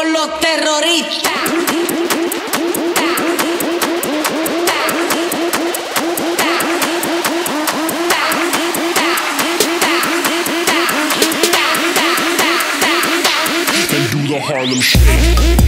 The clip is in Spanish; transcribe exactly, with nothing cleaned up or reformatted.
con los terroristas. And do the Harlem Shake.